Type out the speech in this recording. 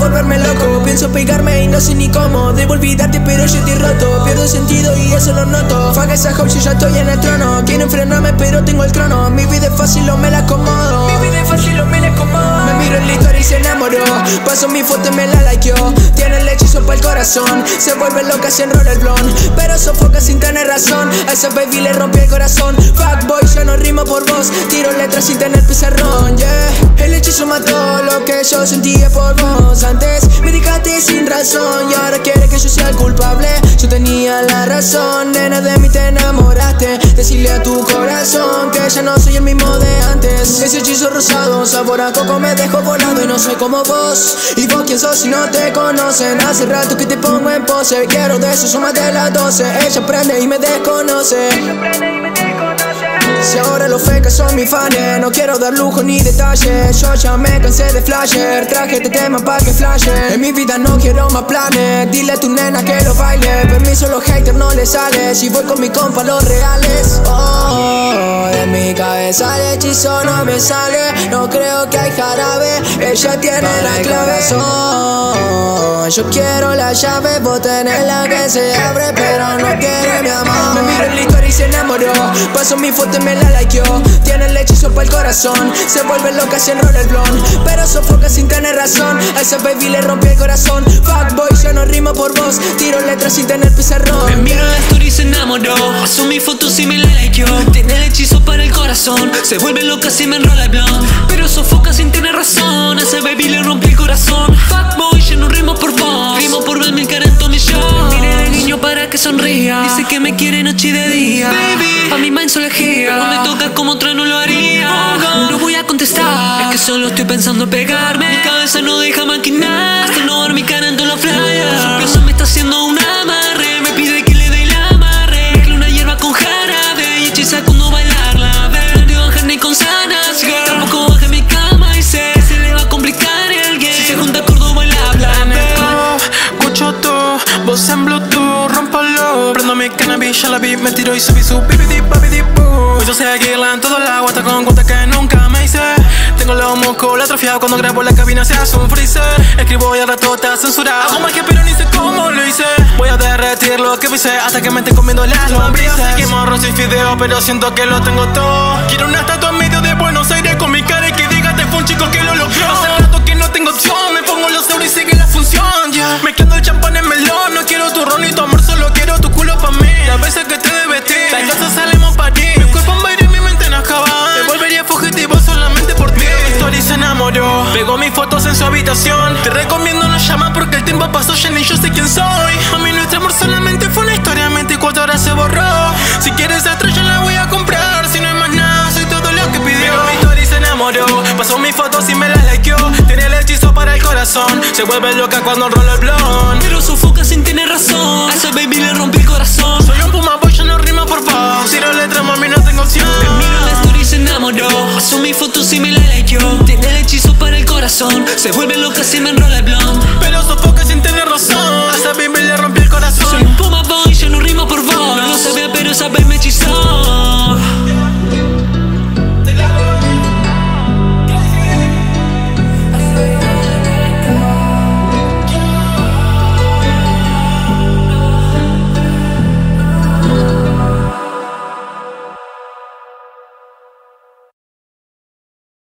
volverme loco. Pienso pegarme y no sé ni cómo. Debo olvidarte pero yo estoy roto. Pierdo el sentido y eso lo noto. Fuck esa hope, yo ya estoy en el trono. Quieren frenarme pero tengo el crono. Mi vida es fácil o me la acomodo. Mi vida es fácil o me la acomodo. Me miro en la historia y se enamoró. Paso mi foto y me la likeó. Tiene el hechizo para el corazón. Se vuelve loca si enrola el blon. Pero sofoca sin tener razón. A esa baby le rompí el corazón. Fuck boy, yo no rimo por vos. Tiro letras sin tener pizarrón, yeah. El hechizo mató lo que yo sentía por vos. Antes me dejaste sin razón y ahora quiere que yo sea el culpable. Yo tenía la razón, nena, de mí te enamoraste. Decirle a tu corazón que ya no soy el mismo de antes. Ese hechizo rosado, sabor a coco me dejó volado y no soy como vos. ¿Y vos quién sos si no te conocen? Hace rato que te pongo en pose. Quiero de eso, son más de las 12. Ella prende y me desconoce. Si ahora los fecas son mis fans, no quiero dar lujo ni detalles. Yo ya me cansé de flasher, traje este tema pa' que flashe. En mi vida no quiero más planes, dile a tu nena que lo baile. Permiso, los haters no les sale, si voy con mi compa los reales. Oh, de mi cabeza el hechizo no me sale. No creo que hay jarabe, ella tiene la clave. Oh, yo quiero la llave, vos tenés la que se abre, pero no quiere mi amor. Me miro en la historia y se enamoró. Paso mi foto y me la likeó. Tiene el hechizo para el corazón. Se vuelve loca si enrola el blon. Pero sofoca sin tener razón. A esa baby le rompí el corazón. Fuck boy, yo no rimo por vos. Tiro letras sin tener pizarrón. Me miro la story y se enamoró. Paso mi foto y me la likeó. Tiene el hechizo para el corazón. Se vuelve loca si me enrola el blon. Pero sofoca sin tener razón. A esa baby le rompí el corazón. Fuck boy, yo no rimo por vos. Rimo por verme el carento mi show. Mire de niño para que sonría. Dice que me quiere noche y de día. Baby, pa' mi mind soy elegida. No me toca como otra no lo haría. No voy a contestar, es que solo estoy pensando en pegarme. Mi cabeza no deja maquinar. Hasta no ver mi cara en toda la playa. Su peso me está haciendo un amarre. Me pide que le dé el amarre. Mezcla una hierba con jarabe y hechiza cuando bailarla. No te bajes ni con sanas, girl. Tampoco baje mi cama y sé que se le va a complicar el game. Si se junta Córdoba y la habla. Escucho tú, voz en Bluetooth, rómpalo. Prendo mi cannabis, ya la vi, me tiro y subí su pipiti, papiti, boo. Yo sé que en todo el agua, está con cuentas que nunca me hice. Tengo los músculos atrofiados cuando grabo la cabina se hace un freezer. Escribo y al rato está censurado. Hago magia pero ni sé cómo lo hice. Voy a derretir lo que pise hasta que me esté comiendo las lombrices. Seguimos arroz y fideo pero siento que lo tengo todo. Quiero una estatua en medio de Buenos Aires con mi cara y que diga te fue un chico que lo logró. Hace rato que no tengo opción, me pongo los euros y sigue la función, yeah. Mezclando el champán en melón, no quiero tu ron ni tu amor, solo quiero tu culo pa' mí. Las veces que te vestir, la casa salimos pa' ti. Mi cuerpo en baile y mi mente en Azkaban. Me volvería fugitivo solamente por ti. Story se enamoró, pegó mis fotos en su habitación. Te recomiendo no llamar porque el tiempo pasó ya ni yo sé quién soy. A mí nuestro amor solamente fue una historia, 24 horas se borró. Si quieres estrella la voy a comprar, si no hay más nada soy todo lo que pidió. Pegó mi story se enamoró, pasó mis fotos y me las likeó. Tiene el hechizo para el corazón, se vuelve loca cuando rola el blon. Pero sofoca sin tener razón. A esa baby le rompí el corazón. Soy un puma boy, yo no rimo por vos. Tiro letras, mami, no tengo opción. Me miro la story y se enamoró. Paso mi fotos y me la likeó. Tiene el hechizo para el corazón. Se vuelve loca si me enrola el blon. Pero sofoca